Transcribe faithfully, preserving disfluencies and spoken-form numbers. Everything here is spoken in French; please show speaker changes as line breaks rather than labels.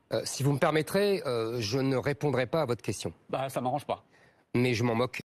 Euh, si vous me permettrez, euh, je ne répondrai pas à votre question.
Bah, ça m'arrange pas.
Mais je m'en moque.